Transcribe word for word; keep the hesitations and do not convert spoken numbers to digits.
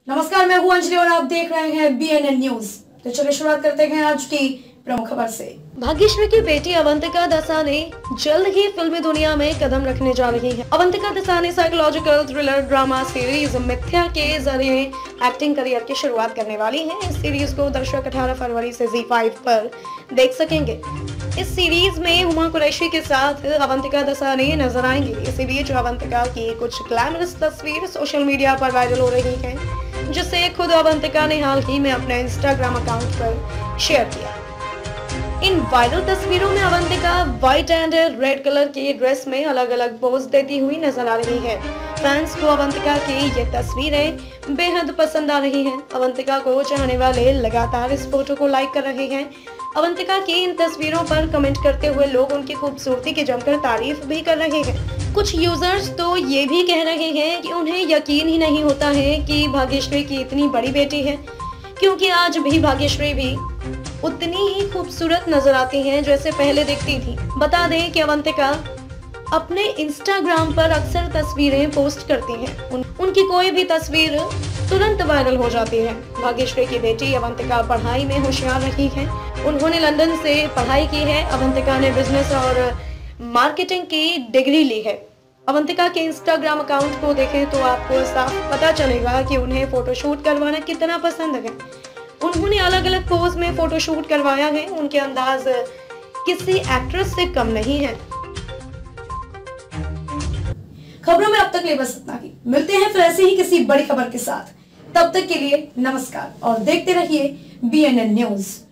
नमस्कार, मैं हूं अंजलि और आप देख रहे हैं बी एन एन न्यूज। तो चलिए शुरुआत करते हैं आज की प्रमुख खबर से। भाग्यश्री की बेटी अवंतिका दसानी जल्द ही फिल्मी दुनिया में कदम रखने जा रही है। Avantika Dasani psychological thriller drama series Mithya के जरिए एक्टिंग करियर की शुरुआत करने वाली हैं। इस सीरीज को दर्शक अठारह फरवरी से ज़ी फाइव पर देख सकेंगे। इस सीरीज में हुमा कुरैशी के साथ अवंतिका दसानी नजर आएंगी। इसी बीच अवंतिका की कुछ ग्लैमरस तस्वीर सोशल मीडिया पर वायरल हो रही है, जिसे खुद अवंतिका ने हाल ही में अपने इंस्टाग्राम अकाउंट पर शेयर किया। इन वायरल तस्वीरों में Avantika white and red colour की ड्रेस में अलग अलग पोज देती हुई नजर आ रही है। फैंस को अवंतिका की ये तस्वीरें बेहद पसंद आ रही हैं। अवंतिका को चाहने वाले लगातार इस फोटो को लाइक कर रहे हैं। अवंतिका की इन तस्वीरों पर कमेंट करते हुए लोग उनकी खूबसूरती की जमकर तारीफ भी कर रहे हैं। कुछ यूजर्स तो ये भी कह रहे हैं कि उन्हें यकीन ही नहीं होता है कि भाग्यश्री की इतनी बड़ी बेटी है, क्योंकि आज भी भाग्यश्री भी उतनी ही खूबसूरत नजर आती हैं जैसे पहले दिखती थी। बता दें कि अवंतिका अपने इंस्टाग्राम पर अक्सर तस्वीरें पोस्ट करती हैं। उन, उनकी कोई भी तस्वीर तुरंत वायरल हो जाती है। भाग्यश्री की बेटी अवंतिका पढ़ाई में होशियार रही है। उन्होंने लंदन से पढ़ाई की है। अवंतिका ने बिजनेस और मार्केटिंग की डिग्री ली है। अवंतिका के इंस्टाग्राम अकाउंट को देखें तो आपको साफ पता चलेगा कि उन्हें फोटोशूट करवाना कितना पसंद है। उन्होंने अलग अलग पोज में फोटोशूट करवाया है। उनके अंदाज किसी एक्ट्रेस से कम नहीं है। खबरों में अब तक ले बस इतना ही। मिलते हैं फिर ऐसे ही किसी बड़ी खबर के साथ। तब तक के लिए नमस्कार और देखते रहिए बी एन एन न्यूज।